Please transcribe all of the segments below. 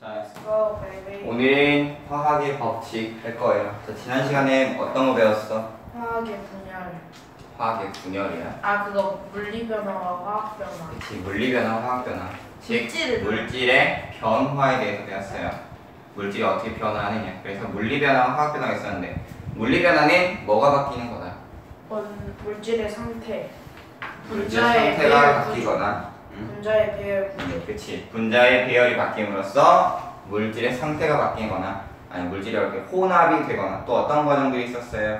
Let's go, baby. 오늘은 화학의 법칙 할 거예요. 자, 지난 시간에 어떤 거 배웠어? 화학의 분열. 화학의 분열이야. 아, 그거 물리변화와 화학변화. 그치, 물리변화, 화학변화. 즉, 물질을 물질의 변화에 대해서 배웠어요. 물질이 어떻게 변화하느냐. 그래서 물리변화와 화학변화가 있었는데, 물리변화는 뭐가 바뀌는 거다? 물질의 상태. 물질 분자의 상태가 배열 바뀌거나, 분자의 배열 구조. 그치, 분자의 배열이 바뀜으로써 물질의 상태가 바뀌거나, 아니 물질이 이렇게 혼합이 되거나, 또 어떤 과정들이 있었어요?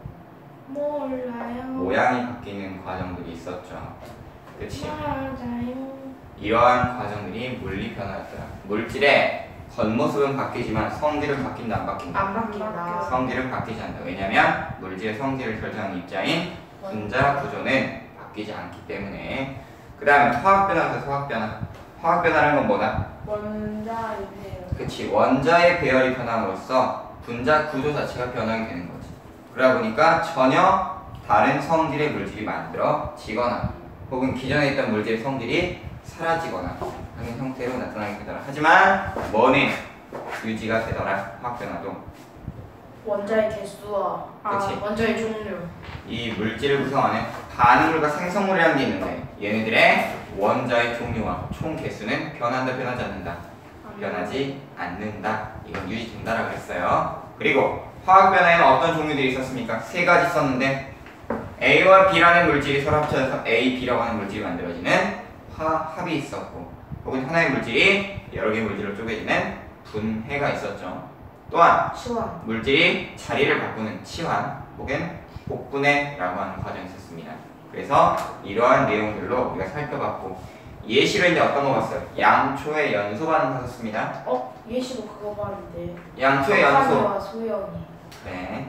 몰라요. 모양이 바뀌는 과정들이 있었죠. 그치? 맞아요. 이러한 과정들이 물리 변화였더라. 물질의 겉모습은 바뀌지만 성질은 바뀐다, 안 바뀐다? 안 바뀐다. 성질은 바뀌지 않는다. 왜냐면 물질의 성질을 결정하는 입자인 분자 구조는 바뀌지 않기 때문에. 그 다음에 화학 변화에서 화학 변화. 화학 변화라는 건 뭐다? 원자의 배열. 그치, 원자의 배열이 변함으로써 분자 구조 자체가 변하게 되는 거지. 그러다 보니까 전혀 다른 성질의 물질이 만들어지거나 혹은 기존에 있던 물질의 성질이 사라지거나 하는 형태로 나타나게 되더라. 하지만 뭐는 유지가 되더라. 화학 변화도. 원자의 개수와 그치. 원자의 종류. 이 물질을 구성하는 반응물과 생성물이라는 게 있는데 얘네들의 원자의 종류와 총 개수는 변한다, 변하지 않는다? 변하지 않는다. 이건 유지된다라고 했어요. 그리고 화학 변화에는 어떤 종류들이 있었습니까? 세 가지 썼는데 A와 B라는 물질이 서로 합쳐져서 A, B라고 하는 물질이 만들어지는 화합이 있었고, 혹은 하나의 물질이 여러 개의 물질로 쪼개지는 분해가 있었죠. 또한 치환. 물질이 자리를 바꾸는 치환 혹은 복분해라고 하는 과정이 있었습니다. 그래서 이러한 내용들로 우리가 살펴봤고, 예시로 이제 어떤 거 봤어요? 양초의 연소 반응 봤었습니다. 예시로 그거 봤는데. 양초의 연소. 석탄이와 소연이. 네.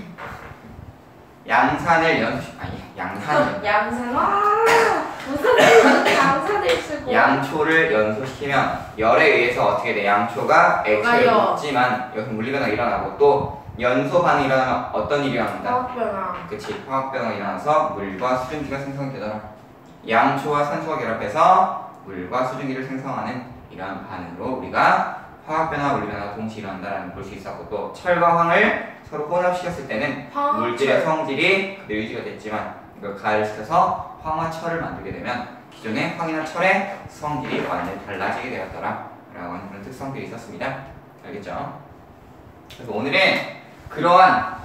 양산을 양산을 양산. 무슨 양산을 쓰고. 양초를 연소시키면 열에 의해서 어떻게 돼? 양초가 액체를 녹아요. 먹지만 여기서 물리변화가 일어나고, 또 연소 반응이 일어나면 어떤 일이 일어난다? 화학변화. 그치, 화학변화가 일어나서 물과 수증기가 생성이 되더라. 양초와 산소가 결합해서 물과 수증기를 생성하는 이러한 반응으로 우리가 화학변화, 물리변화가 동시에 일어난다는 걸 볼 수 있었고, 또 철과 황을 서로 혼합시켰을 때는 물질의 성질이 그대로 유지가 됐지만 이걸 가열시켜서 황과 철을 만들게 되면 기존의 황이나 철의 성질이 완전히 달라지게 되었더라 라고 하는 그런 특성들이 있었습니다. 알겠죠? 그래서 오늘은 그러한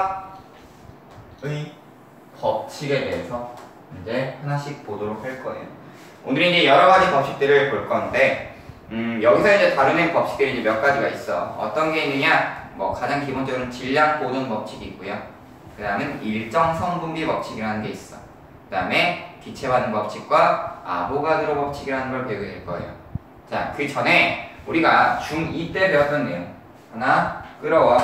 화학의 법칙에 대해서 이제 하나씩 보도록 할 거예요. 오늘은 이제 여러 가지 법칙들을 볼 건데, 여기서 이제 다루는 법칙들이 이제 몇 가지가 있어. 어떤 게 있느냐? 뭐 가장 기본적으로는 질량 보존 법칙이 있고요. 그 다음은 일정 성분비 법칙이라는 게 있어. 그 다음에 기체 반응 법칙과 아보가드로 법칙이라는 걸 배우게 될 거예요. 자, 그 전에 우리가 중2 때 배웠던 내용 하나 끌어와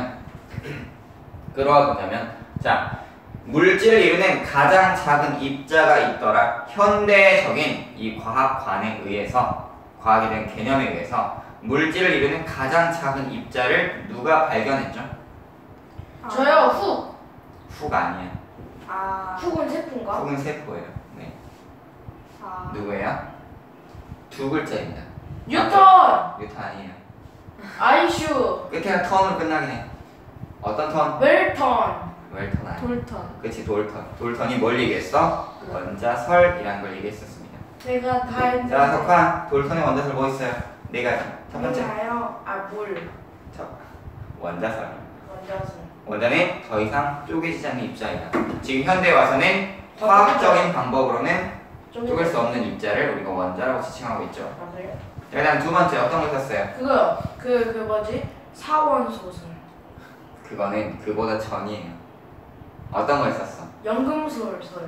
보자면, 자, 물질을 이루는 가장 작은 입자가 있더라. 현대적인 이 과학관에 의해서, 과학에 대한 개념에 의해서 물질을 이루는 가장 작은 입자를 누가 발견했죠? 저요. 훅. 훅 아니야. 훅은 세포인가? 훅은 세포예요. 네. 아. 누구예요? 두 글자입니다. 뉴턴. 뉴턴 아니에요. 아이슈. 끝에가 턴으로 끝나긴 해. 어떤 턴? 웰턴. 웰턴 아니야. 돌턴. 그치, 돌턴. 돌턴이 뭘 얘기했어? 원자설이라는 걸 얘기했었습니다. 제가 다 했는데. 자, 석환, 돌턴의 원자설 뭐 있어요? 네 가지. 첫 번째, 몰라요. 물. 원자설. 원자설. 원자는 더 이상 쪼개지지 않는 입자이다. 지금 현대에 와서는 화학적인 방법으로는 쪼갤 수 없는 입자를 우리가 원자라고 지칭하고 있죠. 맞아요. 그 다음 두 번째 어떤 거 썼어요? 그거요. 그 뭐지? 사원소설. 그거는 그보다 전이에요. 어떤 거 있었어? 연금소설.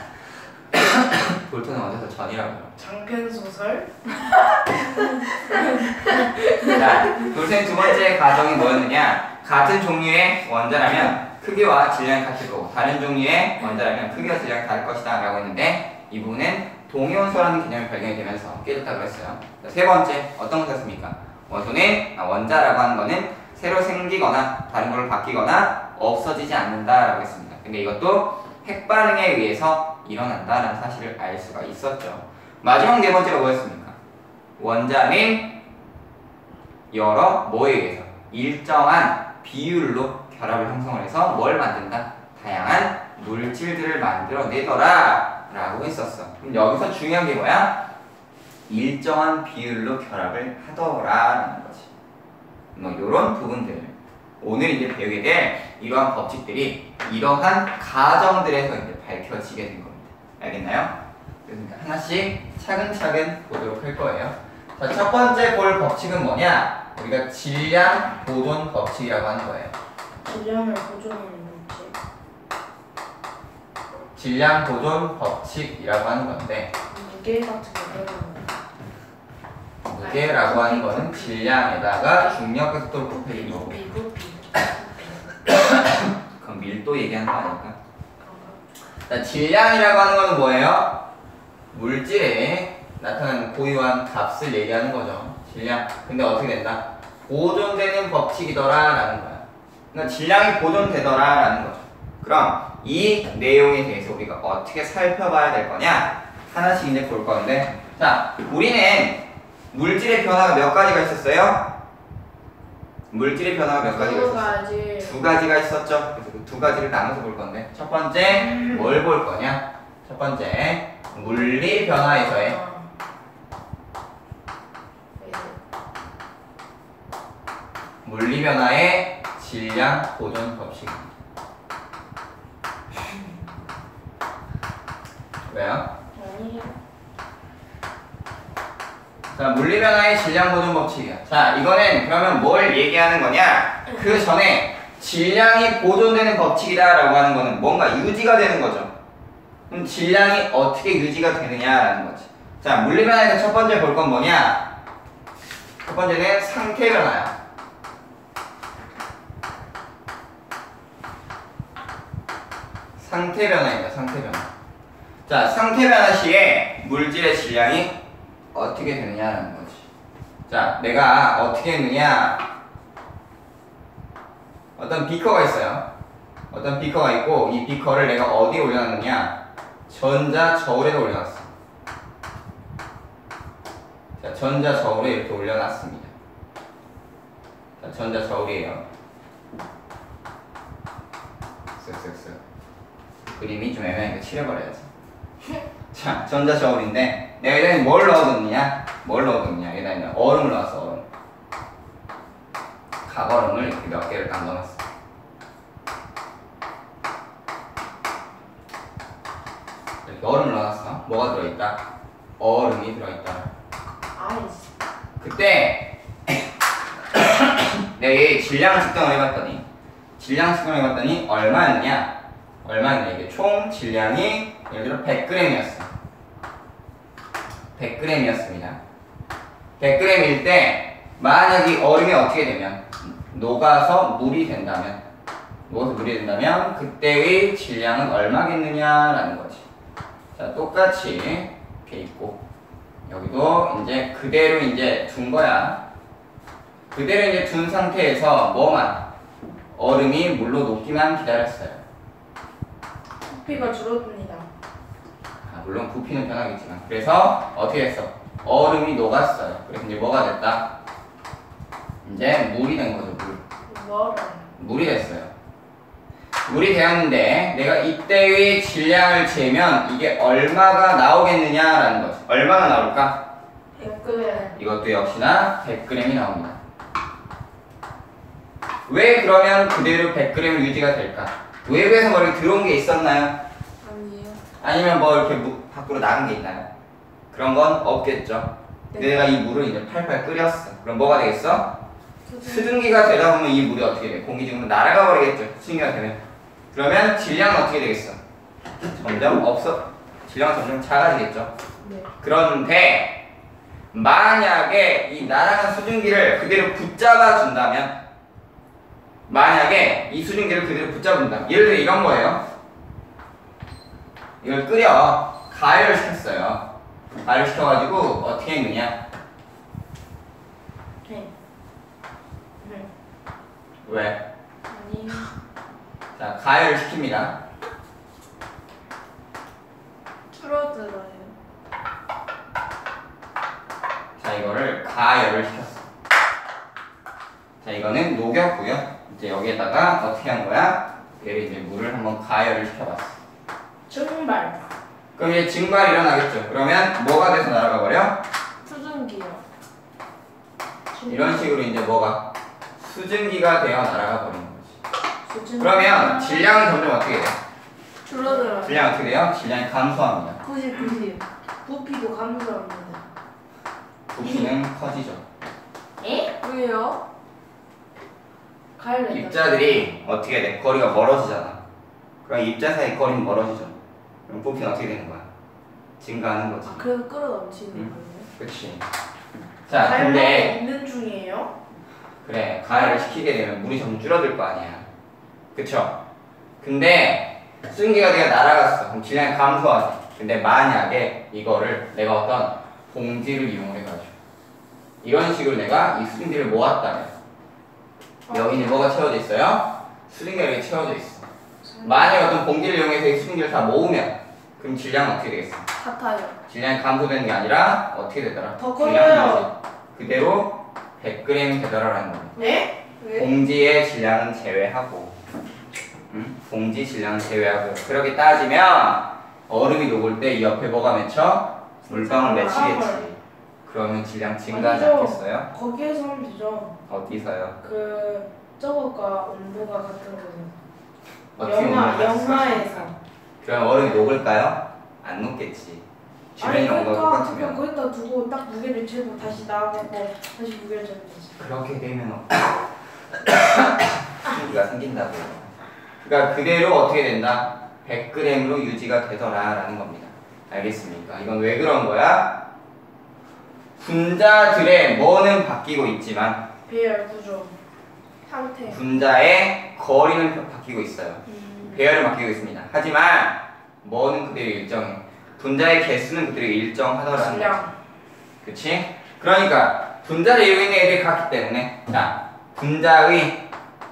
돌턴의 원자설 전이라고요. 장편소설. 자, 돌턴의 두 번째 가정이 뭐였느냐? 같은 종류의 원자라면 크기와 질량이 같을 거고, 다른 종류의 원자라면 크기와 질량이 다를 것이다 라고 했는데, 이 부분은 동위원소라는 개념이 발견이 되면서 깨졌다고 했어요. 자, 세 번째 어떤 거 썼습니까? 원자라고 하는 거는 새로 생기거나 다른 걸로 바뀌거나 없어지지 않는다 라고 했습니다. 근데 이것도 핵반응에 의해서 일어난다라는 사실을 알 수가 있었죠. 마지막 네 번째가 뭐였습니까? 원자는 여러 뭐에 의해서 일정한 비율로 결합을 형성을 해서 뭘 만든다? 다양한 물질들을 만들어내더라 라고 했었어. 그럼 여기서 중요한 게 뭐야? 일정한 비율로 결합을 하더라라는 거지. 뭐 이런 부분들 오늘 이제 배우게 될 이러한 법칙들이 이러한 가정들에서 이제 밝혀지게 된 겁니다. 알겠나요? 그러니까 하나씩 차근차근 보도록 할 거예요. 자, 첫 번째 볼 법칙은 뭐냐? 우리가 질량 보존 법칙이라고 하는 거예요. 질량을 보존하는 법칙. 질량 보존 법칙이라고 하는 건데 무게 같은 거 배우는 무게라고 하는 거는 질량에다가 중력 각도를 곱해진 거고 부피. 그럼 밀도 얘기하는 거 아닐까? 자, 질량이라고 하는 거는 뭐예요? 물질에 나타나는 고유한 값을 얘기하는 거죠. 질량. 근데 어떻게 된다? 보존되는 법칙이더라 라는 거야. 그러니까 질량이 보존되더라 라는 거죠. 그럼 이 내용에 대해서 우리가 어떻게 살펴봐야 될 거냐? 하나씩 이제 볼 건데, 자, 우리는 물질의 변화가 몇 가지가 있었어요? 물질의 변화가 몇 가지가 있었어요? 두 가지가 있었죠. 그래서 그 두 가지를 나눠서 볼 건데, 첫 번째 뭘 볼 거냐? 첫 번째 물리 변화에서의 물리 변화의 질량 보존 법칙입니다. 왜요? 아니요. 자, 물리 변화의 질량 보존 법칙이야. 자, 이거는 그러면 뭘 얘기하는 거냐? 그 전에 질량이 보존되는 법칙이다라고 하는 거는 뭔가 유지가 되는 거죠. 그럼 질량이 어떻게 유지가 되느냐라는 거지. 자, 물리 변화에서 첫 번째 볼 건 뭐냐? 첫 번째는 상태 변화야. 상태 변화입니다. 상태 변화. 자, 상태 변화 시에 물질의 질량이 어떻게 되느냐라는 거지. 자, 내가 어떻게 했느냐? 어떤 비커가 있어요. 어떤 비커가 있고 이 비커를 내가 어디에 올려놨느냐? 전자 저울에 올려놨어. 자, 전자 저울에 이렇게 올려놨습니다. 자, 전자 저울이에요. 쓱쓱쓱. 그림이 좀 애매하니까 칠해버려야지. 자, 전자 저울인데 내가 여기다 뭘 넣어뒀느냐? 뭘 넣어뒀느냐? 여기다 있는 얼음을 넣었어. 얼음. 각얼음을 이렇게 몇 개를 딱 넣어놨어. 이렇게 얼음을 넣어놨어. 뭐가 들어있다? 얼음이 들어있다. 아이스. 그때 내가 이 질량을 측정을 해봤더니 얼마였느냐? 얼마였냐? 이게 총 질량이 예를 들어 100g이었어. 100g이었습니다. 100g일 때 만약 이 얼음이 어떻게 되면 녹아서 물이 된다면 그때의 질량은 얼마겠느냐라는 거지. 자, 똑같이 이렇게 있고 여기도 이제 그대로 이제 둔 거야. 그대로 이제 둔 상태에서 뭐만 얼음이 물로 녹기만 기다렸어요. 부피가 줄어듭니다. 물론 부피는 변하겠지만 그래서 어떻게 했어? 얼음이 녹았어요. 그래서 이제 뭐가 됐다? 이제 물이 된 거죠. 물이 됐어요. 물이 되었는데 내가 이때의 질량을 재면 이게 얼마가 나오겠느냐라는 거죠. 얼마가 나올까? 100g. 이것도 역시나 100g이 나옵니다. 왜 그러면 그대로 100g 유지가 될까? 외부에서 뭐 이렇게 들어온 게 있었나요? 아니에요. 아니면 뭐 이렇게 밖으로 나간 게 있나요? 그런 건 없겠죠. 네. 내가 이 물을 이제 팔팔 끓였어. 그럼 뭐가 되겠어? 수증기가 되다 보면 이 물이 어떻게 돼? 공기 중으로 날아가 버리겠죠. 수증기가 되면. 그러면 질량은 어떻게 되겠어? 질량은 점점 작아지겠죠. 네. 그런데 만약에 이 날아간 수증기를 그대로 붙잡아 준다면 예를 들어 이런 거예요. 이걸 끓여 가열을 시켰어요. 가열을 시켜가지고 어떻게 했느냐? 네. 왜? 아니요. 자, 가열을 시킵니다. 줄어들어요. 자, 이거를 가열을 시켰어. 자, 이거는 녹였고요. 이제 여기에다가 어떻게 한 거야? 얘를 이제 물을 한번 가열을 시켜봤어. 증발. 그럼 이제 증발이 일어나겠죠. 그러면 뭐가 돼서 날아가 버려? 수증기요. 이런 식으로 이제 뭐가 수증기가 되어 날아가 버리는 거지. 수증기. 그러면 질량은 점점 어떻게 돼요? 줄어들어요. 질량 어떻게 돼요? 질량이 감소합니다. 90. 부피도 감소합니다. 부피는 커지죠. 에? 왜요? 가열된다. 입자들이 어떻게 돼? 거리가 멀어지잖아. 그럼 입자 사이 거리는 멀어지죠. 그럼 부피는 어떻게 되는 거야? 증가하는 거지. 아, 그래서 끌어넘치는 응. 거예요? 그치. 자, 근데 있는 중이에요? 그래, 가열을 시키게 되면 물이 점점 줄어들 거 아니야. 그쵸? 근데 수증기가 되어 날아갔어. 그럼 질량이 감소하지. 근데 만약에 이거를 내가 어떤 봉지를 이용해가지고 이런 식으로 내가 이 수증기를 모았다면 여기 이제 뭐가 채워져 있어요? 수증기가 여기 채워져 있어. 만약에 어떤 봉지를 이용해서 이 수증기를 다 모으면 그럼 질량은 어떻게 되겠어? 같아요. 질량이 감소되는 게 아니라 어떻게 되더라? 더 질량이 커요. 그대로 100g 되더라라는 거야. 네? 왜? 봉지의 질량은 제외하고, 봉지 질량은 제외하고. 그렇게 따지면 얼음이 녹을 때 이 옆에 뭐가 맺혀? 물방울 맺히겠지. 그러면 질량 증가하지 아니죠. 않겠어요? 거기에서 하면 되죠. 어디서요? 저것과 온도가 같은 거죠. 어떻게 영하에서. 그럼 얼음이 녹을까요? 안 녹겠지. 주변이 온도가 그러니까 똑같으면. 거기다 두고 딱 무게를 재고 다시 나가고 다시 무게를 재면 되지. 그렇게 되면 수증기가 생긴다고요. 그러니까 그대로 어떻게 된다? 100g으로 유지가 되더라라는 겁니다. 알겠습니까? 이건 왜 그런 거야? 분자들의 뭐는 바뀌고 있지만 배열 구조. 상태. 분자의 거리는 바뀌고 있어요. 배열은 바뀌고 있습니다. 하지만 뭐는 그대로 일정해. 분자의 개수는 그대로 일정하더라는 거지. 질량. 그치? 그러니까 분자를 이루고 있는 애들이 같기 때문에 자, 분자의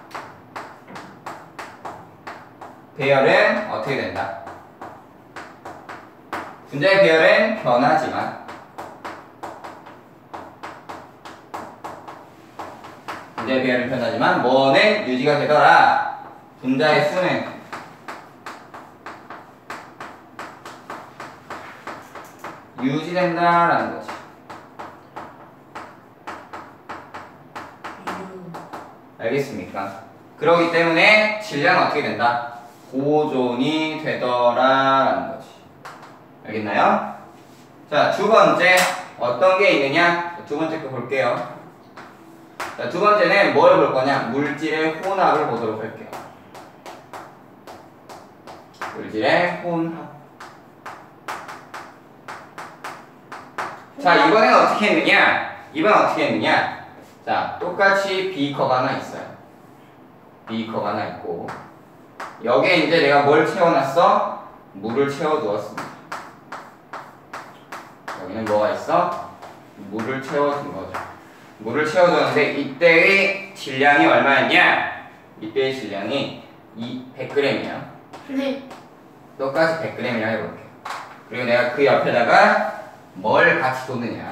배열은 어떻게 된다? 분자의 배열은 변하지만 분자의 배열은 변하지만 뭐는 유지가 되더라. 분자의 수는 유지된다라는 거지. 알겠습니까? 그러기 때문에 질량은 어떻게 된다? 보존이 되더라라는 거지. 알겠나요? 자, 두 번째 어떤 게 있느냐? 두 번째 거 볼게요. 자, 두 번째는 뭘 볼 거냐? 물질의 혼합을 보도록 할게요. 물질의 혼합. 자, 이번에는 어떻게 했느냐? 이번엔 어떻게 했느냐? 자, 똑같이 비커가 하나 있어요. 비커가 하나 있고 여기에 이제 내가 뭘 채워놨어? 물을 채워두었습니다. 여기는 뭐가 있어? 물을 채워둔 거죠. 물을 채워두었는데 이때의 질량이 얼마였냐? 이때의 질량이 100g이야. 네. 똑같이 100g이라 해볼게요. 그리고 내가 그 옆에다가 뭘 같이 뒀느냐?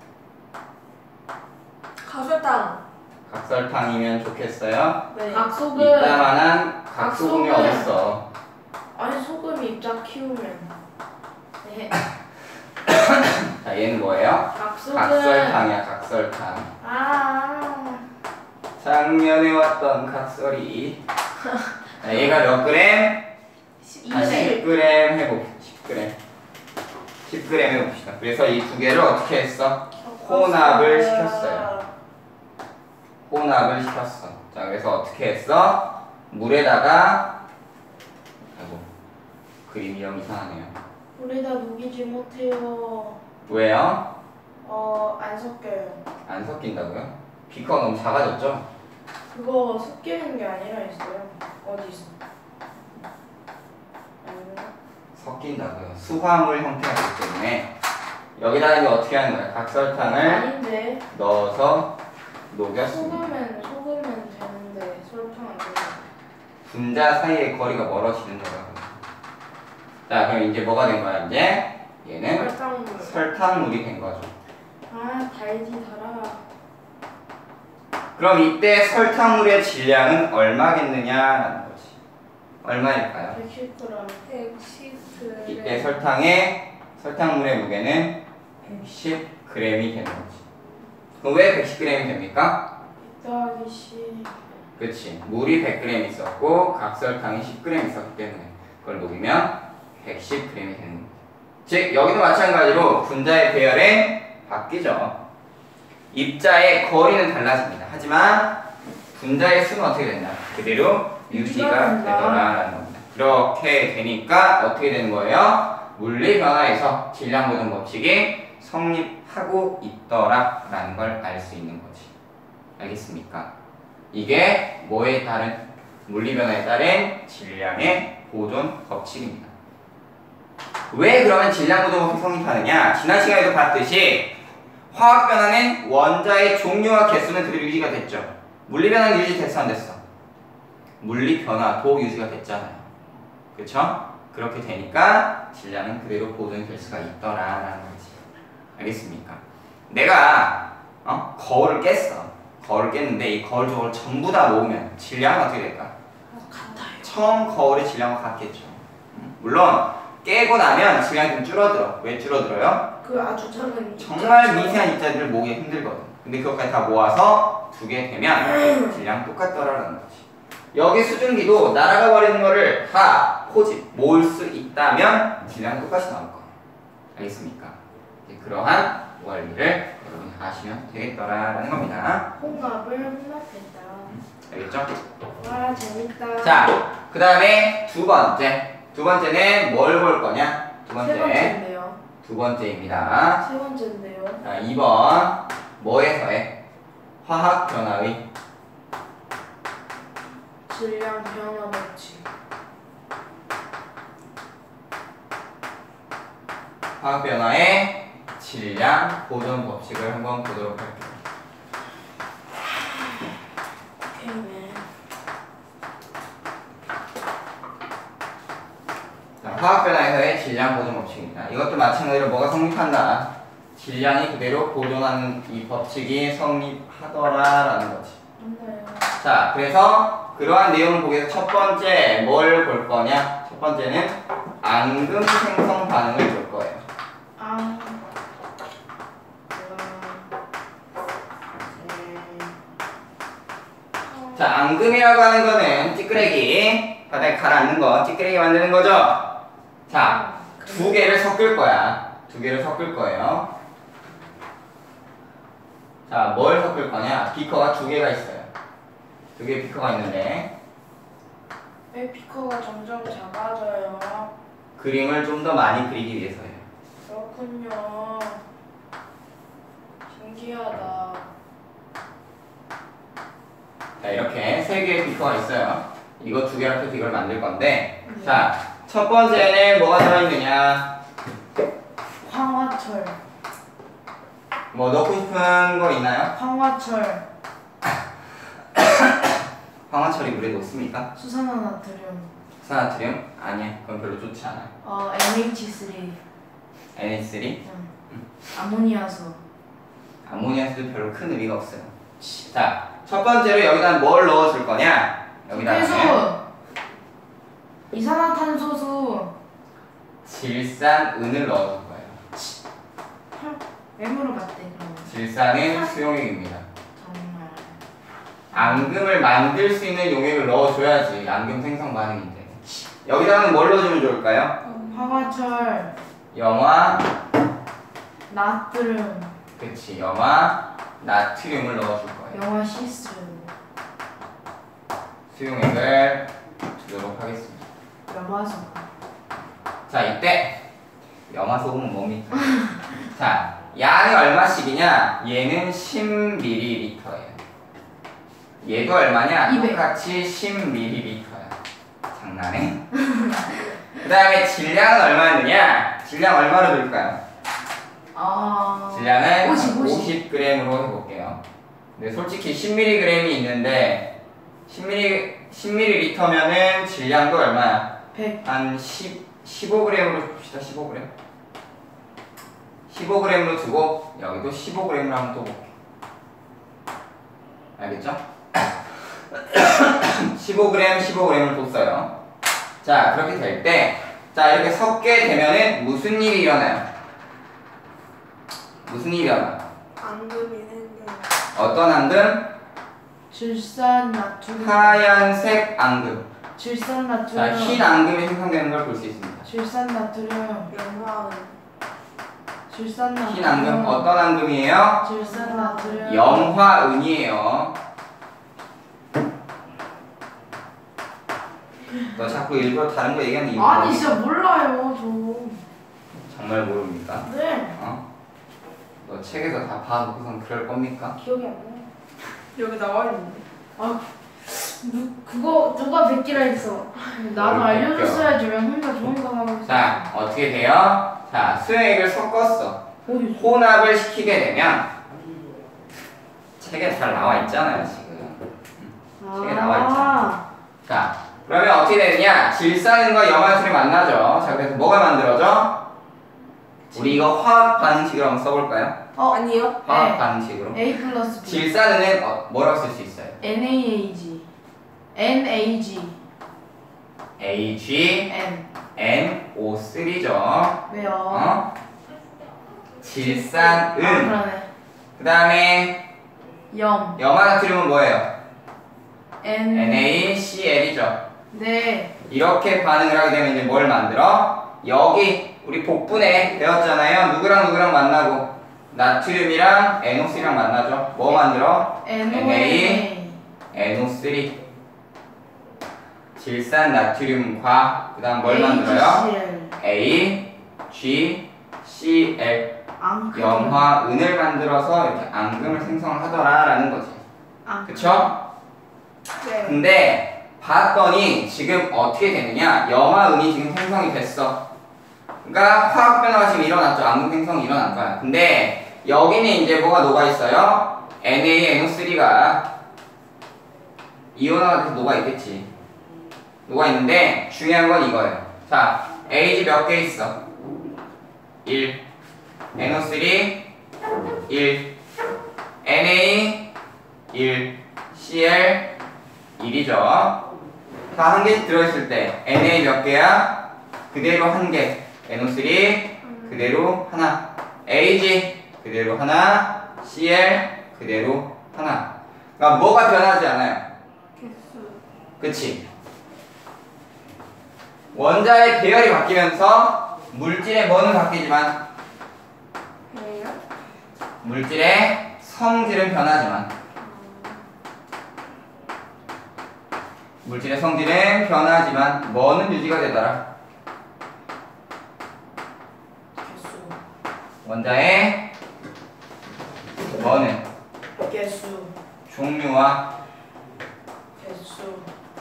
가설탕. 각설탕이면 좋겠어요? 네. 각소금. 이따만한 각소금이 각소금. 어딨어? 아니 소금이 입자 키우면. 네. 자, 얘는 뭐예요? 각소금. 각설탕이야, 각설탕. 아. 작년에 왔던 각설이. 자, 얘가 몇 그램? 20. 10g 해봅시다. 10g. 10g 해봅시다. 그래서 이 두 개를 어떻게 했어? 혼합을 시켰어요. 혼합을 시켰어. 자, 그래서 어떻게 했어? 물에다가, 아이고, 그림이 영 이상하네요. 물에다 녹이지 못해요. 왜요? 안 섞여요. 안 섞인다고요? 비커가 너무 작아졌죠? 그거 섞이는 게 아니라 있어요. 어디 있어? 섞인다고요. 수화물 형태가 되기 때문에 여기다가 이제 어떻게 하는 거야? 각설탕을 아닌데. 넣어서 녹였습니다. 소금은 되는데 설탕 안 되는. 분자 사이의 거리가 멀어지는 거라고. 자, 그럼 이제 뭐가 된 거야? 이제 얘는 설탕물. 설탕물이 된 거죠. 아 달지 달아. 그럼 이때 설탕물의 질량은 얼마겠느냐라는 거지. 얼마일까요? 110g. 110g. 이때 설탕물의 무게는 110g이 되는 거지. 그럼 왜 110g이 됩니까? 더하기 10. 그치. 물이 100g 있었고 각설탕이 10g 있었기 때문에 그걸 녹이면 110g이 되는 거지. 즉 여기도 마찬가지로 분자의 배열은 바뀌죠. 입자의 거리는 달라집니다. 하지만 분자의 수는 어떻게 된다? 그대로 유지가 되더라라는 겁니다. 그렇게 되니까 어떻게 되는 거예요? 물리 변화에서 질량 보존 법칙이 성립하고 있더라라는 걸 알 수 있는 거지. 알겠습니까? 이게 뭐에 따른? 물리 변화에 따른 질량의 보존 법칙입니다. 왜 그러면 질량 보존 법칙이 성립하느냐? 지난 시간에도 봤듯이 화학 변화는 원자의 종류와 개수는 그대로 유지가 됐죠. 물리 변화는 유지됐어 안 됐어? 물리 변화도 유지가 됐잖아요. 그쵸? 그렇게 되니까 질량은 그대로 보존이 될 수가 있더라라는 거지. 알겠습니까? 내가 거울을 깼어. 거울을 깼는데 이 거울 저걸 전부 다 모으면 질량은 어떻게 될까? 같아요. 처음 거울의 질량과 같겠죠. 물론 깨고 나면 질량이 좀 줄어들어. 왜 줄어들어요? 그 아주 작은 정말 미세한 입자들을 모으기 힘들거든. 근데 그것까지 다 모아서 두게 되면 질량 똑같더라라는 거지. 여기 수증기도 날아가 버리는 거를 다 모을 수 있다면 질량 똑같이 나올 거예요. 알겠습니까? 이제 그러한 원리를 여러분이 아시면 되겠더라라는 겁니다. 홍합을 혼합했다. 알겠죠? 와 재밌다. 자, 그 다음에 두 번째는 뭘 볼 거냐? 세 번째인데요. 두 번째입니다. 세 번째인데요. 자, 2번 뭐에서의 화학 변화의 질량 변화 법칙. 화학 변화의 질량 보존 법칙을 한번 보도록 할게요. 오케이. 자, 화학 변화에서의 질량 보존 법칙입니다. 이것도 마찬가지로 뭐가 성립한다? 질량이 그대로 보존하는 이 법칙이 성립하더라라는 거지. 맞나요? 자, 그래서 그러한 내용을 보기 위해서 첫 번째 뭘 볼 거냐? 첫 번째는 앙금 생성 반응을 볼 거예요. 아. 자, 앙금이라고 하는 거는 찌끄레기 바닥에 가라앉는 거, 찌끄레기 만드는 거죠. 자, 두 개를 섞을 거야. 두 개를 섞을 거예요. 자, 뭘 섞을 거냐? 비커가 두 개가 있어요. 두 개의 비커가 있는데 왜 비커가 점점 작아져요? 그림을 좀 더 많이 그리기 위해서예요. 그렇군요. 신기하다. 자, 이렇게 세 개의 비커가 있어요. 이거 두 개를 합해서 이걸 만들 건데 자, 첫 번째는 뭐가 들어있느냐? 황화철. 뭐 넣고 싶은 거 있나요? 황화철. 황화철이 물에 녹습니까? 수산화나트륨. 수산나트륨? 아니야, 그건 별로 좋지 않아. NH3. NH3? 아모니아수. 아모니아수도 별로 큰 의미가 없어요. 자, 첫 번째로 여기다 뭘 넣어줄 거냐? 여기다가 국회수. 이산화탄소수. 질산은을 넣어줄 거예요. 왜 물어봤대 그럼? 질산은 수용액입니다. 정말. 앙금을 만들 수 있는 용액을 넣어줘야지 앙금 생성 반응인데 여기다가는 뭘 넣어주면 좋을까요? 황화철. 염화, 나트륨. 그치, 염화, 나트륨을 넣어줄 거예요. 영화시스. 수용액을 주도록 하겠습니다. 염화소. 자, 이때 염화소금은 뭡니까? 자, 양이 얼마씩이냐? 얘는 10ml예요. 얘도 얼마냐? 200. 똑같이 10ml야. 장난해? 그 다음에 질량은 얼마였느냐? 질량 얼마로 줄까요? 질량은 50g으로 해볼게요. 근데 솔직히 10mg이 있는데 10ml면은 질량도 얼마야? 100. 한 15g으로 줍시다. 15g. 15g으로 두고 여기도 15g으로 한번 또 볼게요. 알겠죠? 15g, 15g을 뒀어요. 자, 그렇게 될 때, 자, 이렇게 섞게 되면은 무슨 일이 일어나요? 무슨 일이 일어나? 앙금이 생겨요. 어떤 앙금? 질산 나트륨. 하얀색 앙금. 질산 나트륨. 자, 흰 앙금이 생성되는 걸 볼 수 있습니다. 질산 나트륨. 영화은. 질산 나트륨. 흰 앙금, 어떤 앙금이에요? 질산 나트륨. 염화은이에요. 너 자꾸 일부러 다른 거 얘기하는 이유가 아니 진짜 몰라요 저. 정말 모릅니까? 네. 어? 너 책에서 다 봐놓고선 그럴 겁니까? 기억이 안 나. 여기 나와 있는데. 아 그거 누가 베끼라 했어. 나도 뭘 알려줬어야지 왜 혼자 좋은 거 하고 있어. 자, 어떻게 돼요? 자, 수액을 섞었어. 어디? 혼합을 시키게 되면 책에 잘 나와 있잖아요, 지금. 책에 나와 있잖아. 자, 그러면 어떻게 되느냐? 질산과 염화술이 만나죠. 자, 그래서 뭐가 만들어져? 우리 이거 화학 반응식으로 한번 써볼까요? 아니요. 화학 네. 반응식으로. A 플러스 B. 질산은 뭐라고 쓸 수 있어요? NaAg. NaG. Ag, N. NO3죠. 왜요? 어? 아 질산은. 그러네. 그 다음에 염. 염화나트륨은 뭐예요? N. NaCl이죠. 네. 이렇게 반응을 하게 되면 이제 뭘 만들어? 여기 우리 복분에 배웠잖아요. 누구랑 누구랑 만나고 나트륨이랑 NO3랑 만나죠. 뭐 만들어? NaOH. NO3. 질산 나트륨과 그 다음 뭘 만들어요? A, G, Cl. 염화은을 만들어서 이렇게 앙금을 생성하더라라는 거지. 그쵸? 네. 근데 봤더니 지금 어떻게 되느냐? 염화은이 지금 생성이 됐어. 그러니까 화학 변화가 지금 일어났죠. 앙금 생성이 일어난 거야. 근데 여기는 이제 뭐가 녹아 있어요? NaNO3가 이온화가 돼서 녹아 있겠지. 녹아 있는데 중요한 건 이거예요. 자, Ag 몇 개 있어? 1. NO3 1. Na 1. Cl 1이죠. 다 한 개씩 들어있을 때 Na 몇 개야? 그대로 한 개. NO3 그대로 하나. Ag 그대로 하나. Cl 그대로 하나. 그러니까 뭐가 변하지 않아요? 개수. 그치? 원자의 배열이 바뀌면서 물질의 뭐는 바뀌지만 왜요? 물질의 성질은 변하지만 물질의 성질은 변하지만 뭐는 유지가 되더라? 원자의 뭐는 개수. 종류와 개수.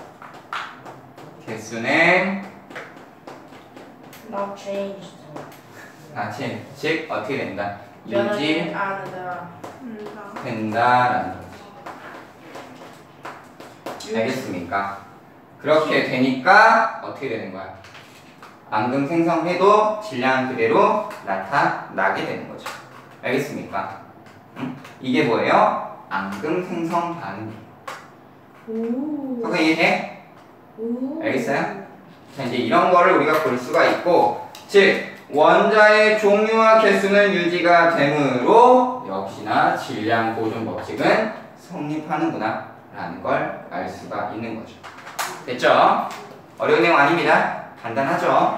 개수는 Not changed. 즉 어떻게 된다? 변하지 않는다. 유지된다라는 거지. 알겠습니까? 그렇게 되니까 어떻게 되는 거야? 앙금 생성해도 질량 그대로 나타나게 되는 거죠. 알겠습니까? 응? 이게 뭐예요? 앙금 생성 반응. 오. 그거 이해해? 오. 알겠어요? 자, 이제 이런 거를 우리가 볼 수가 있고, 즉 원자의 종류와 개수는 유지가 되므로 역시나 질량 보존 법칙은 성립하는구나 라는 걸 알 수가 있는 거죠. 됐죠? 어려운 내용 아닙니다. 간단하죠?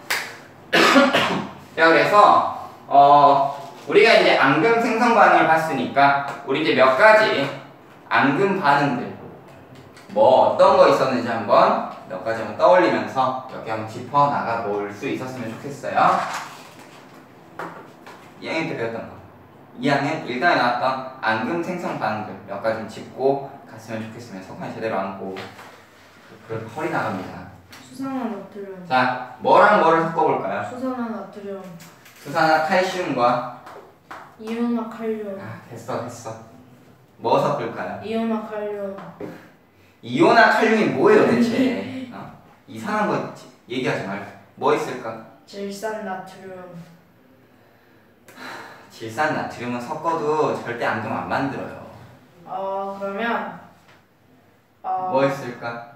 자, 그래서 우리가 이제 앙금 생성 반응을 봤으니까 우리 이제 몇 가지 앙금 반응들 뭐 어떤 거 있었는지 한번 몇 가지 한번 떠올리면서 여기 한번 짚어 나가 볼 수 있었으면 좋겠어요. 2학년 때 배웠던 거. 2학년 1단에 나왔던 앙금 생성 반응들 몇 가지 좀 짚고 갔으면 좋겠으면 석환이 제대로 안고 그럼 허리 나갑니다. 수산화 나트륨. 자, 뭐랑 뭐를 섞어볼까요? 수산화 나트륨. 수산화 칼슘과 이온화 칼륨. 됐어. 뭐 섞을까요? 이온화 칼륨. 이온화 칼륨이 뭐예요 대체? 이상한 거 얘기하지 말고 뭐 있을까? 질산 나트륨. 질산 나트륨은 섞어도 절대 앙금 안 만들어요. 그러면 뭐 있을까?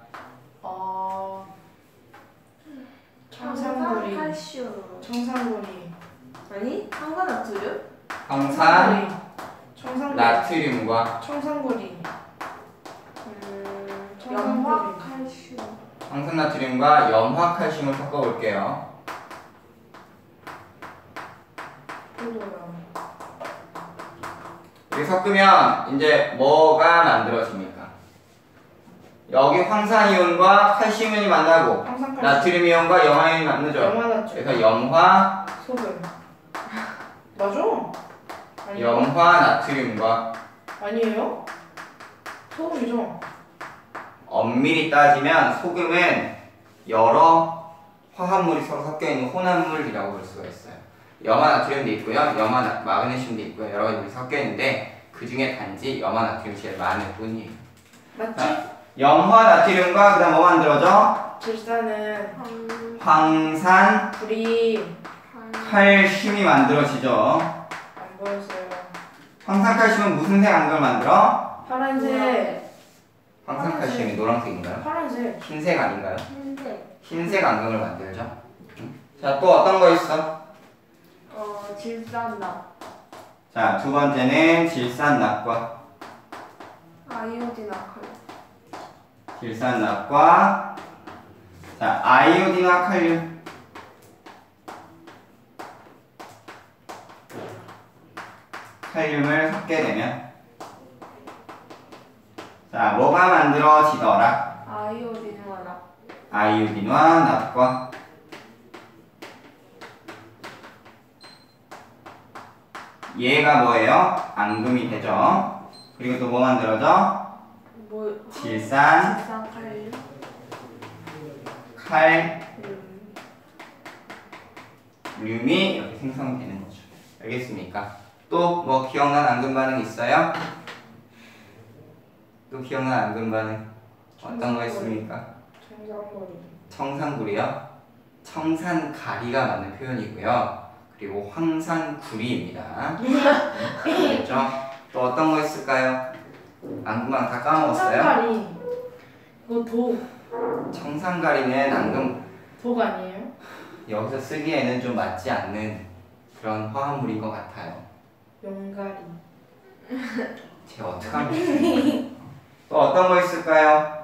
청산고리. 칼슘. 청산고리. 아니? 황산나트륨? 황산 청산고리. 나트륨과 청산고리. 염화 칼슘. 황산 나트륨과 염화 칼슘을 섞어 볼게요. 또도요. 이렇게 섞으면 이제 뭐가 만들어집니까? 여기 황산이온과 칼슘이온이 만나고 황산칼슘. 나트륨 이온과 염화이온이 만나죠. 염화나트륨. 그래서 염화 소금. 맞아? 아니요? 염화 나트륨과 아니에요? 소금이죠? 엄밀히 따지면 소금은 여러 화합물이 서로 섞여 있는 혼합물이라고 볼 수가 있어요. 염화 나트륨도 있고요, 염화 마그네슘도 있고요, 여러 가지 섞여 있는데 그 중에 단지 염화 나트륨이 제일 많을 뿐이에요. 맞지? 염화 나트륨과 그다음 뭐 만들어져? 질산은 황산 불이 칼슘이 만들어지죠. 안 보였어요. 황산 칼슘은 무슨 색 안경을 만들어? 파란색. 황산 칼슘이 노란색인가요? 파란색. 흰색 아닌가요? 흰색. 흰색 안경을 만들죠. 자, 또 어떤 거 있어? 질산납. 자, 두 번째는 질산납과 아이오딘 아칼. 질산납과 자, 아이오딘과 칼륨. 칼륨을 섞게 되면 자, 뭐가 만들어지더라? 아이오딘과 납. 아이오딘과 납과 얘가 뭐예요? 앙금이 되죠. 그리고 또 뭐 만들어져? 뭐? 질산, 질산 칼륨. 칼륨이 이렇게 생성되는 거죠. 알겠습니까? 또 뭐 기억난 앙금 반응 있어요? 또 기억난 앙금 반응 어떤 거 있습니까? 청산고리. 청산구리요. 청산가리가 맞는 표현이고요. 그리고 황산구리입니다. 알겠죠? 또 어떤 거 있을까요? 앙금 반응 다 까먹었어요? 청산가리. 그거 청산가리는 앙금 독 아니에요? 여기서 쓰기에는 좀 맞지 않는 그런 화합물인 것 같아요. 용가리. 제가 어떻게 하면 좋을까요? 또 어떤 거 있을까요?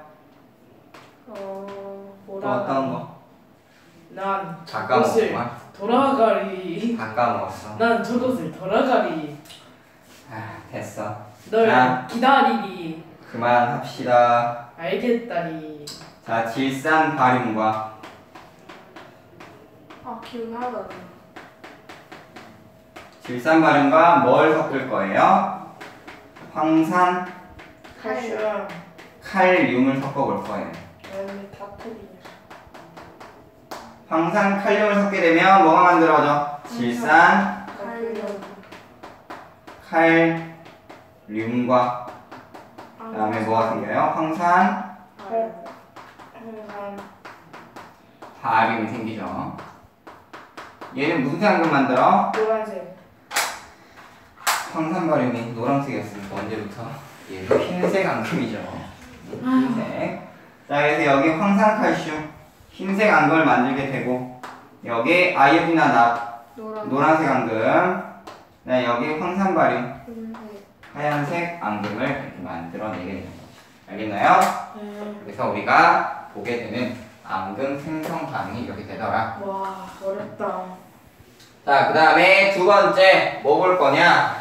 또 뭐라? 어떤 거? 난 다 저것을 까먹었구만. 돌아가리. 다 까먹었어. 난 저것을 돌아가리. 아, 됐어. 널 자. 기다리리. 그만합시다. 알겠다리. 자, 질산 바륨과 아 기억이 하나도 안 나. 질산 바륨과 뭘 섞을 거예요? 황산 칼슘. 칼륨을 섞어볼 거예요. 아니 다 틀리네. 황산 칼륨을 섞게 되면 뭐가 만들어져? 질산 칼륨과 그다음에 뭐가 생겨요? 황산 항상 바륨이 생기죠. 얘는 무슨 색안경 만들어? 노란색. 황산 바륨이 노란색이었으니까 언제부터? 얘도 흰색 안금이죠. 흰색. 자, 그래서 여기 황산 칼슘 흰색 안금을 만들게 되고 여기 아이오딘과 납 노란색 안금. 네, 여기 황산 바륨 하얀색 안금을 이렇게 만들어내게 되는 거죠. 알겠나요? 그래서 우리가 보게 되는 앙금 생성 반응이 이렇게 되더라. 와 어렵다. 자, 그 다음에 두 번째 뭐 볼 거냐?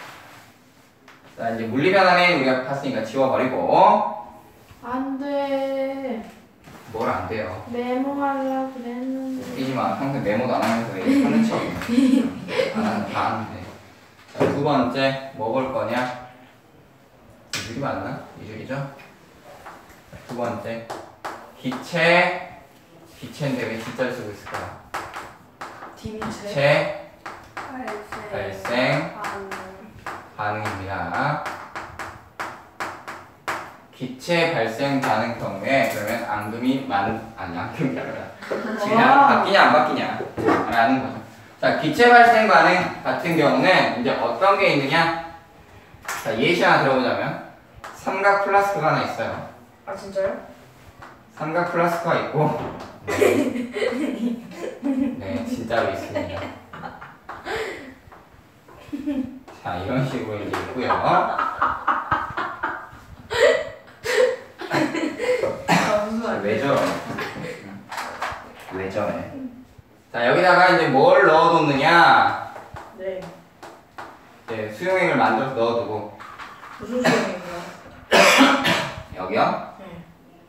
자, 이제 물리 변화는 우리가 봤으니까 지워버리고 안돼. 뭘 안 돼요? 메모하려고 그랬는데. 웃기지 마. 평소에 메모도 안 하면서 왜 하는 척이야. 안 하는 다 하는데. 자, 두 번째 뭐 볼 거냐? 2줄이 맞나? 2줄이죠? 두 번째 기체인데 왜 기자를 쓰고 있을까? 디미체. 기체 발생. 발생 반응. 반응입니다. 기체 발생 반응 경우에 그러면 앙금이 앙금이 아니라 질량 바뀌냐 안 바뀌냐 라는 거죠. 자, 기체 발생 반응 같은 경우는 이제 어떤 게 있느냐? 자, 예시 하나 들어보자면 삼각 플라스크가 하나 있어요. 아 진짜요? 삼각 플라스크가 있고 네 진짜로 있습니다. 자 이런 식으로 이제 있고요. 왜 저래? 왜 저래? 자 여기다가 이제 뭘 넣어뒀느냐? 네. 이제 수용액을 만들어서 넣어두고 무슨 수영인가요? 여기요? 네.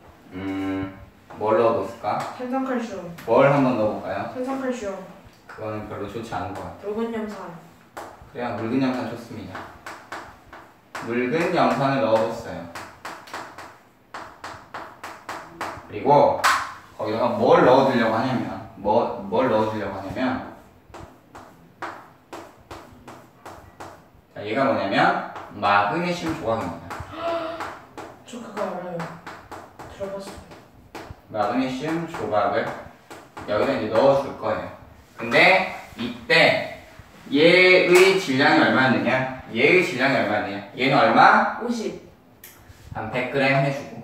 뭘 넣어뒀을까? 탄산칼슘. 뭘 한번 넣어볼까요? 탄산칼슘. 그거는 별로 좋지 않은 것 같아요. 붉은 염산. 그래야 묽은 염산 좋습니다. 묽은 염산을 넣어뒀어요. 그리고 거기다가 뭘 넣어두려고 하냐면 뭘 넣어주려고 하냐면 자 얘가 뭐냐면 마그네슘 조각입니다. 저 그거 알아요. 들어봤어요. 마그네슘 조각을 여기다 이제 넣어줄 거예요. 근데 이때 얘의 질량이 얼마였느냐? 얘의 질량이 얼마였느냐? 얘는 얼마? 50. 한 100g 해주고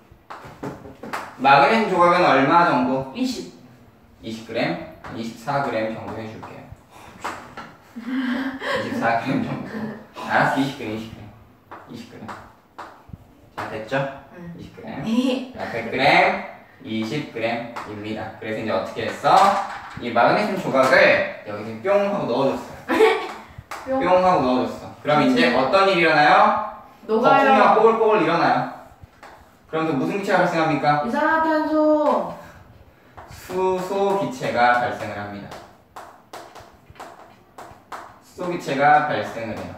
마그네슘 조각은 얼마 정도? 20. 20g? 24g 정도 해줄게요. 24g 정도. 알았어, 20g. 자, 됐죠? 응. 20g. 자, 100g, 20g입니다. 그래서 이제 어떻게 했어? 이 마그네슘 조각을 여기 뿅 하고 넣어줬어요. 뿅 하고 넣어줬어. 그럼 이제 어떤 일이 일어나요? 거품이 녹아요. 뽀글뽀글 일어나요. 그러면서 무슨 기체가 발생합니까? 이산화탄소. 수소 기체가 발생을 합니다. 수소 기체가 발생을 해요.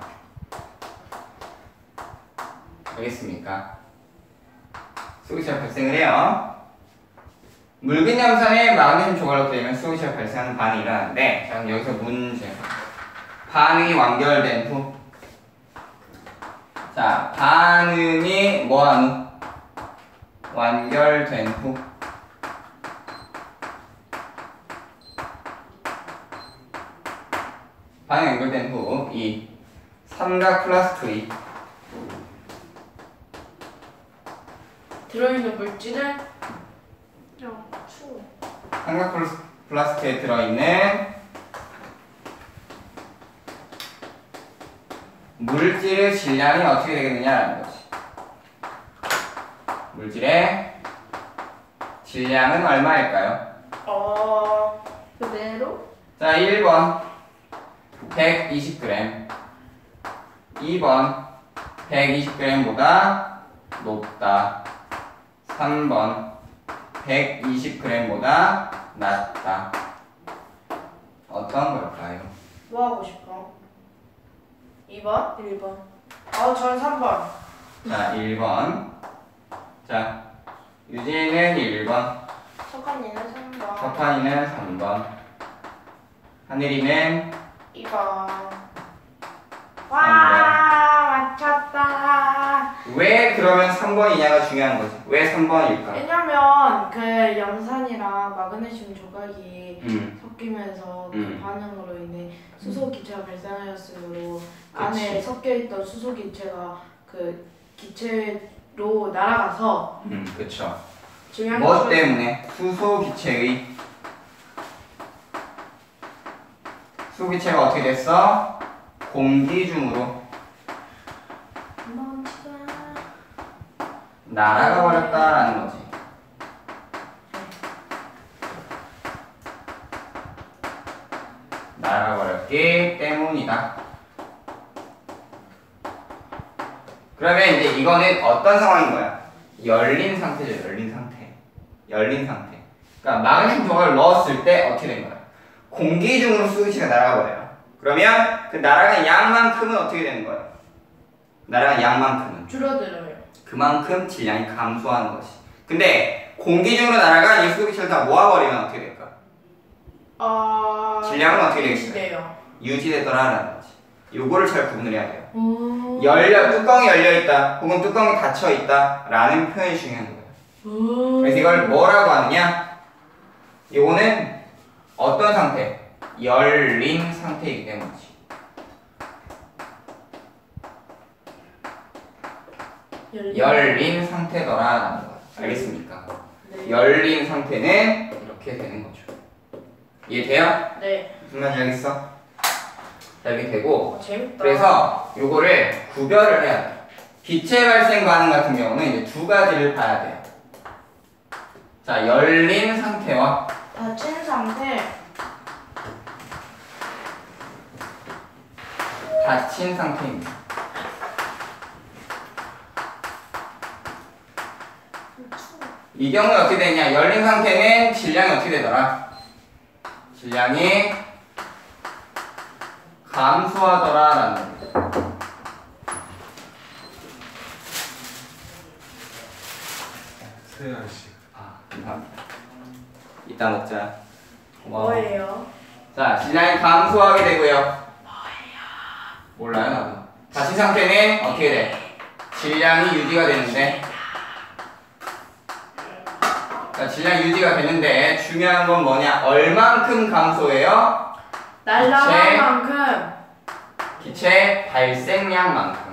알겠습니까? 수소 기체가 발생을 해요. 묽은 염산에 마그네슘 조각을 넣게 되면 수소 기체가 발생하는 반응이 일어나는데, 자, 그럼 여기서 문제. 반응이 완결된 후, 자, 반응이 뭐한 후? 완결된 후. 반응이 연결된 후, 이 삼각 플라스틱의 들어있는 물질은 추워. 삼각 플라스틱에 들어있는 물질의 질량이 어떻게 되겠느냐라는 거지. 물질의 질량은 얼마일까요? 그대로? 자, 1번 120g, 2번 120g보다 높다, 3번 120g보다 낮다. 어떤 걸까요? 뭐 하고 싶어? 2번? 1번. 전 3번. 자, 1번. 자, 유진이는 1번, 석한이는 3번. 석환이는 3번, 하늘이는 2번. 와, 맞췄다. 왜 그러면 3번이냐가 중요한 거지. 왜 3번일까? 왜냐면 그 염산이랑 마그네슘 조각이 섞이면서 그 음. 반응으로 인해 수소 기체가 발생하였으므로 안에 섞여 있던 수소 기체가 그 기체로 날아가서 그쵸. 중요한 뭐 것은 때문에? 수소 기체의 수소 기체가 어떻게 됐어? 공기 중으로 날아가 버렸다라는 거지. 날아가 버렸기 때문이다. 그러면 이제 이거는 어떤 상황인 거야? 열린 상태죠. 열린 상태. 열린 상태. 그러니까 마그네슘 조각을 넣었을 때 어떻게 된 거야? 공기 중으로 수소기체가 날아가 버려요. 그러면 그 날아간 양만큼은 어떻게 되는 거야? 날아간 양만큼은 줄어들어요. 그만큼 질량이 감소하는 것이. 근데 공기 중으로 날아간 이 수소기체를 다 모아버리면 어떻게 될까? 질량은 어떻게 되겠어요? 돼요. 유지되더라라는 거지. 요거를 잘 구분을 해야 돼요. 오. 뚜껑이 열려있다 혹은 뚜껑이 닫혀있다 라는 표현이 중요한 거예요. 그래서 이걸 뭐라고 하느냐? 요거는 어떤 상태? 열린 상태이기 때문이지. 열린 상태더라라는 거. 알겠습니까? 네. 열린 상태는 이렇게 되는 거죠. 이해돼요? 네. 무슨 말인지 알겠어? 자, 이렇게 되고 재밌다. 그래서 요거를 구별을 해야 돼요. 기체 발생 반응 같은 경우는 이제 두 가지를 봐야 돼요. 자, 열린 상태와 닫힌 상태. 닫힌 상태입니다. 이 경우는 어떻게 되냐? 열린 상태는 질량이 어떻게 되더라? 질량이 감소하더라라는 거예요. 세알씩. 아, 감사합니다. 이따 먹자. 고마워. 뭐예요? 자, 질량이 감소하게 되고요. 몰라요, 나도. 닫힌 상태는 어떻게 돼? 질량이 유지가 되는데. 자, 질량이 유지가 되는데 중요한 건 뭐냐? 얼만큼 감소해요? 날라간 만큼. 기체 발생량만큼.